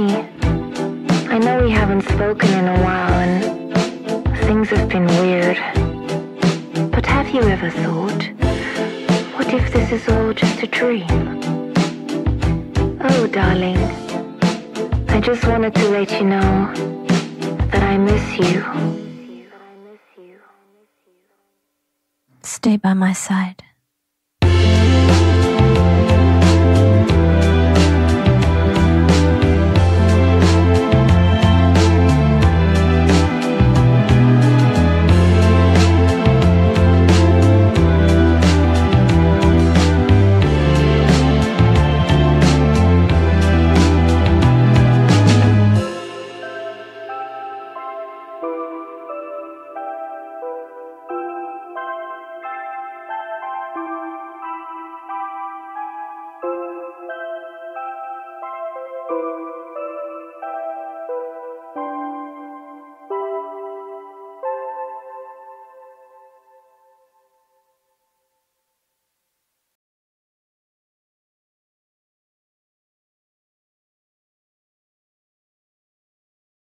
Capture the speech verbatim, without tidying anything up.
Honey, I know we haven't spoken in a while and things have been weird. But have you ever thought, what if this is all just a dream? Oh, darling, I just wanted to let you know that I miss you. Stay by my side.